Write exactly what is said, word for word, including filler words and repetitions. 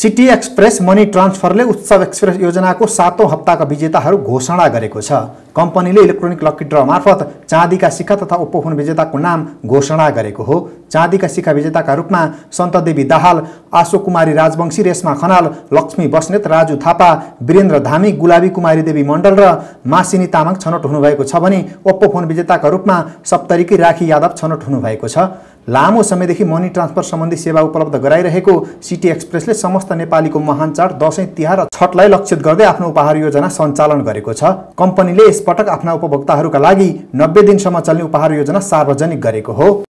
City express money ट्रान्सफरले उत्सव express योजनाको सातौं हप्ताका विजेताहरू घोषणा गरेको छ। कम्पनीले इलेक्ट्रोनिक लकी ड्र मार्फत चाँदीका सिक्का तथा ओप्पो फोन विजेताको नाम घोषणा गरेको हो। चाँदीका सिक्का विजेताका रूपमा सन्तदेवी दाहाल, आशो कुमारी राजवंशी, रेशमा खनाल, लक्ष्मी बस्नेत, राजु थापा, वीरेन्द्र धामी, गुलाबी कुमारी देवी मण्डल र मासिनी तामाङ छनौट हुनुभएको छ भने ओप्पो फोन विजेताका रूपमा सप्तरीकी राखी यादव छनौट हुनुभएको छ। लामो समयदेखि मनी ट्रान्सफर सम्बन्धी सेवा उपलब्ध गराइरहेको सिटी एक्सप्रेसले समस्त नेपालीको महान चाड दशैं तिहार र छठलाई लक्षित गर्दै आफ्नो उपहार योजना सञ्चालन गरेको छ। कम्पनीले यसपटक आफ्ना उपभोक्ताहरूका लागि नब्बे दिनसम्म चल्ने उपहार योजना सार्वजनिक गरेको हो।